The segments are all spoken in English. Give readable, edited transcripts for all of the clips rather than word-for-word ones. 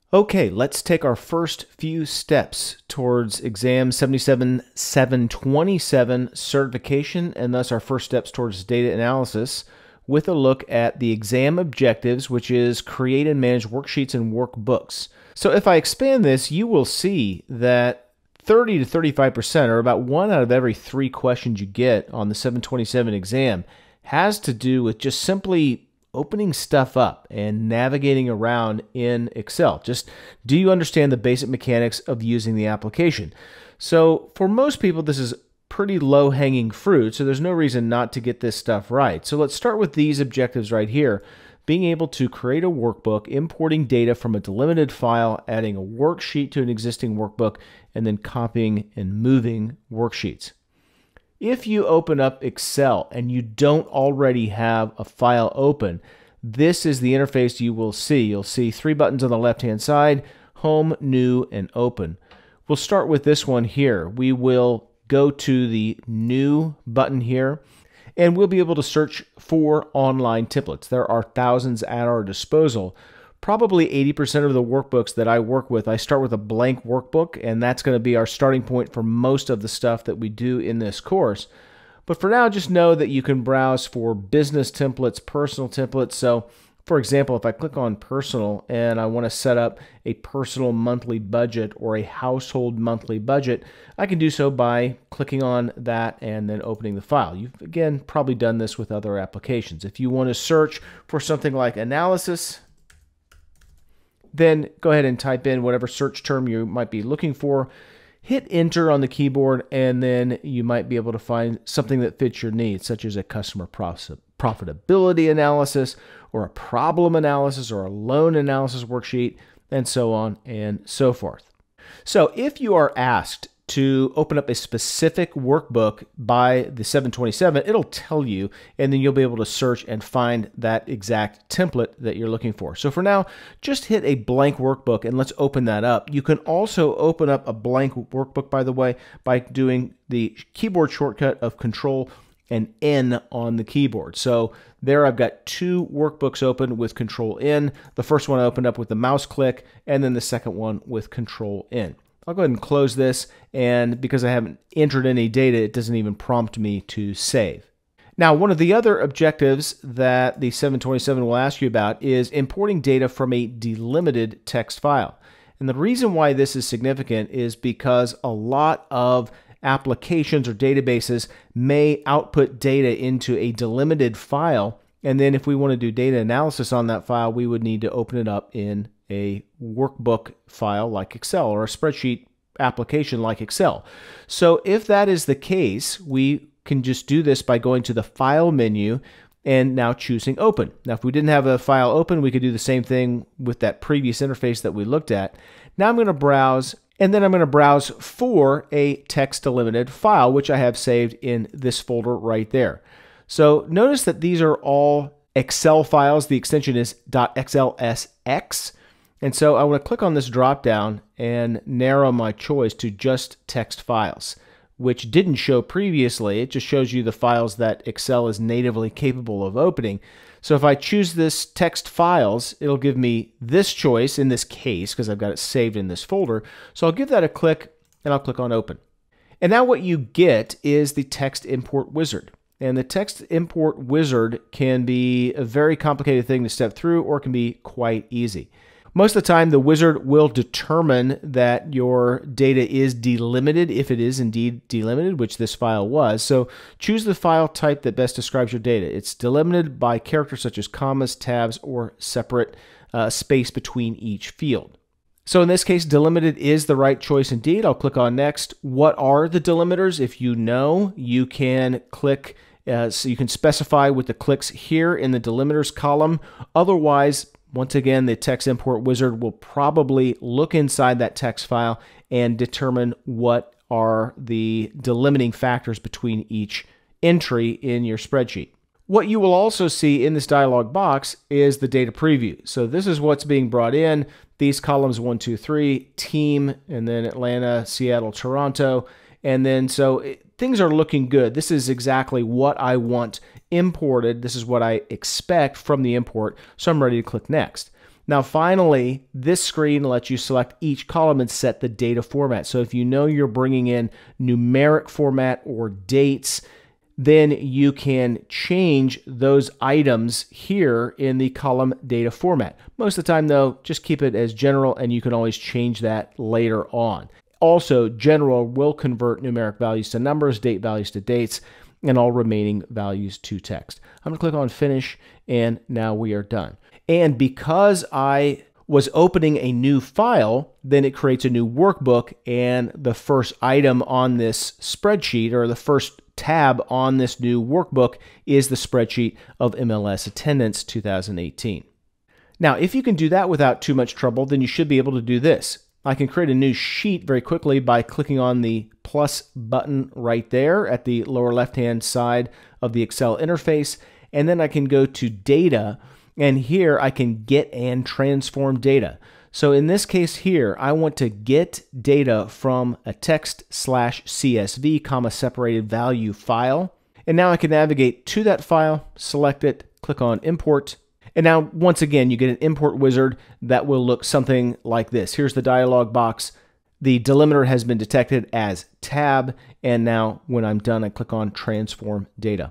Okay, let's take our first few steps towards exam 77727 certification, and thus our first steps towards data analysis with a look at the exam objectives, which is create and manage worksheets and workbooks. So if I expand this, you will see that 30 to 35%, or about 1 out of every 3 questions you get on the 727 exam, has to do with just simply opening stuff up and navigating around in Excel. Just, do you understand the basic mechanics of using the application? So for most people, this is pretty low-hanging fruit, so there's no reason not to get this stuff right. So let's start with these objectives right here. Being able to create a workbook, importing data from a delimited file, adding a worksheet to an existing workbook, and then copying and moving worksheets. If you open up Excel and you don't already have a file open, this is the interface you will see. You'll see 3 buttons on the left-hand side: Home, New, and Open. We'll start with this one here. We will go to the New button here, and we'll be able to search for online templates. There are thousands at our disposal. Probably 80% of the workbooks that I work with, I start with a blank workbook, and that's going to be our starting point for most of the stuff that we do in this course. But for now, just know that you can browse for business templates, personal templates. So, for example, if I click on personal and I want to set up a personal monthly budget or a household monthly budget, I can do so by clicking on that and then opening the file. You've, again, probably done this with other applications. If you want to search for something like analysis, then go ahead and type in whatever search term you might be looking for, hit enter on the keyboard, and then you might be able to find something that fits your needs, such as a customer profitability analysis, or a problem analysis, or a loan analysis worksheet, and so on and so forth. So if you are asked to open up a specific workbook by the 727, it'll tell you, and then you'll be able to search and find that exact template that you're looking for. So for now, just hit a blank workbook and let's open that up. You can also open up a blank workbook, by the way, by doing the keyboard shortcut of Control and N on the keyboard. So there I've got 2 workbooks open with Control N. The first one I opened up with the mouse click, and then the second one with Control N. I'll go ahead and close this, and because I haven't entered any data, it doesn't even prompt me to save. Now, one of the other objectives that the 727 will ask you about is importing data from a delimited text file. And the reason why this is significant is because a lot of applications or databases may output data into a delimited file, and then if we want to do data analysis on that file, we would need to open it up in a workbook file like Excel, or a spreadsheet application like Excel. So if that is the case, we can just do this by going to the File menu and now choosing Open. Now, if we didn't have a file open, we could do the same thing with that previous interface that we looked at. Now I'm going to browse, and then I'm going to browse for a text delimited file, which I have saved in this folder right there. So notice that these are all Excel files. The extension is .xlsx. And so I want to click on this drop down and narrow my choice to just text files, which didn't show previously. It just shows you the files that Excel is natively capable of opening. So if I choose this text files, it'll give me this choice in this case because I've got it saved in this folder. So I'll give that a click and I'll click on open. And now what you get is the text import wizard. And the text import wizard can be a very complicated thing to step through, or it can be quite easy. Most of the time, the wizard will determine that your data is delimited, if it is indeed delimited, which this file was. So choose the file type that best describes your data. It's delimited by characters such as commas, tabs, or separate space between each field. So in this case, delimited is the right choice indeed. I'll click on next. What are the delimiters? If you know, you can click, so you can specify with the clicks here in the delimiters column. Otherwise, once again, the text import wizard will probably look inside that text file and determine what are the delimiting factors between each entry in your spreadsheet. What you will also see in this dialog box is the data preview. So this is what's being brought in. These columns 1, 2, 3, team, and then Atlanta, Seattle, Toronto. And then things are looking good. This is exactly what I want imported. This is what I expect from the import. So I'm ready to click next. Now, finally, this screen lets you select each column and set the data format. So if you know you're bringing in numeric format or dates, then you can change those items here in the column data format. Most of the time, though, just keep it as general, and you can always change that later on. Also, general will convert numeric values to numbers, date values to dates, and all remaining values to text. I'm going to click on Finish, and now we are done. And because I was opening a new file, then it creates a new workbook, and the first item on this spreadsheet, or the first tab on this new workbook, is the spreadsheet of MLS attendance 2018. Now, if you can do that without too much trouble, then you should be able to do this. I can create a new sheet very quickly by clicking on the plus button right there at the lower left-hand side of the Excel interface, and then I can go to Data, and here I can get and transform data. So in this case here, I want to get data from a text/CSV, separated value file. And now I can navigate to that file, select it, click on Import. And now, once again, you get an import wizard that will look something like this. Here's the dialog box. The delimiter has been detected as tab. And now when I'm done, I click on Transform Data.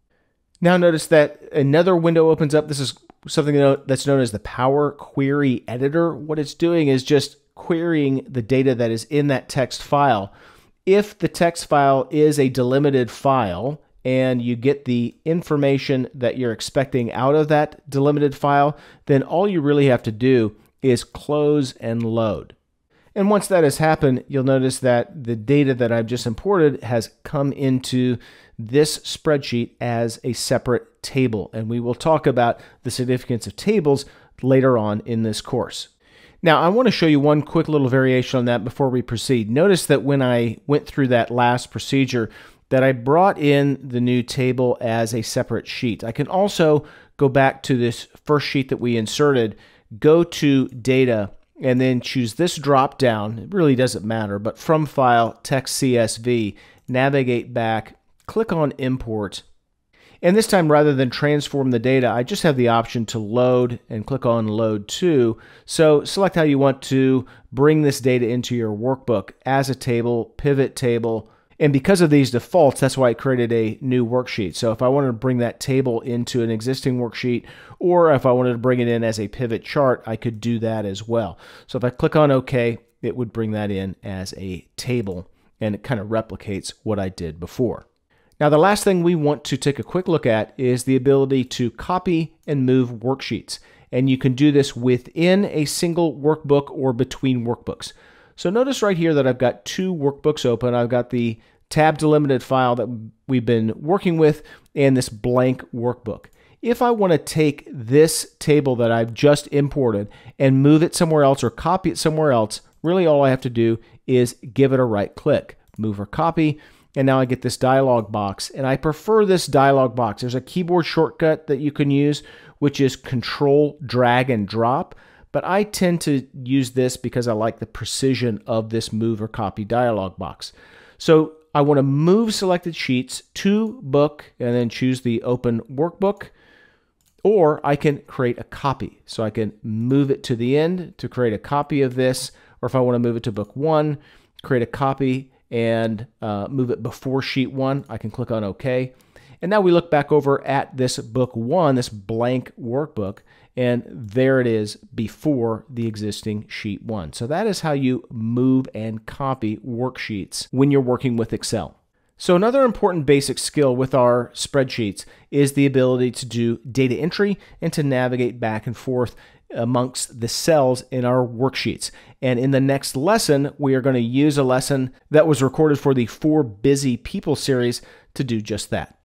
Now notice that another window opens up. This is something that's known as the Power Query Editor. What it's doing is just querying the data that is in that text file. If the text file is a delimited file and you get the information that you're expecting out of that delimited file, then all you really have to do is close and load. And once that has happened, you'll notice that the data that I've just imported has come into this spreadsheet as a separate table. And we will talk about the significance of tables later on in this course. Now, I want to show you one quick little variation on that before we proceed. Notice that when I went through that last procedure, that I brought in the new table as a separate sheet. I can also go back to this first sheet that we inserted, go to Data, and then choose this drop down. It really doesn't matter, but from File, Text CSV, navigate back, click on Import. And this time, rather than transform the data, I just have the option to load and click on Load To. So select how you want to bring this data into your workbook as a table, pivot table. And because of these defaults, that's why I created a new worksheet. So if I wanted to bring that table into an existing worksheet, or if I wanted to bring it in as a pivot chart, I could do that as well. So if I click on OK, it would bring that in as a table, and it kind of replicates what I did before. Now, the last thing we want to take a quick look at is the ability to copy and move worksheets. And you can do this within a single workbook or between workbooks. So notice right here that I've got two workbooks open. I've got the tab delimited file that we've been working with and this blank workbook. If I want to take this table that I've just imported and move it somewhere else or copy it somewhere else, really all I have to do is give it a right click, move or copy, and now I get this dialog box. And I prefer this dialog box. There's a keyboard shortcut that you can use, which is Control, Drag, and Drop. But I tend to use this because I like the precision of this move or copy dialog box. So I want to move selected sheets to book and then choose the open workbook, or I can create a copy. So I can move it to the end to create a copy of this, or if I want to move it to book 1, create a copy and move it before sheet 1, I can click on OK. And now we look back over at this book 1, this blank workbook, and there it is before the existing sheet 1. So that is how you move and copy worksheets when you're working with Excel. So another important basic skill with our spreadsheets is the ability to do data entry and to navigate back and forth amongst the cells in our worksheets. And in the next lesson, we are going to use a lesson that was recorded for the 4 Busy People series to do just that.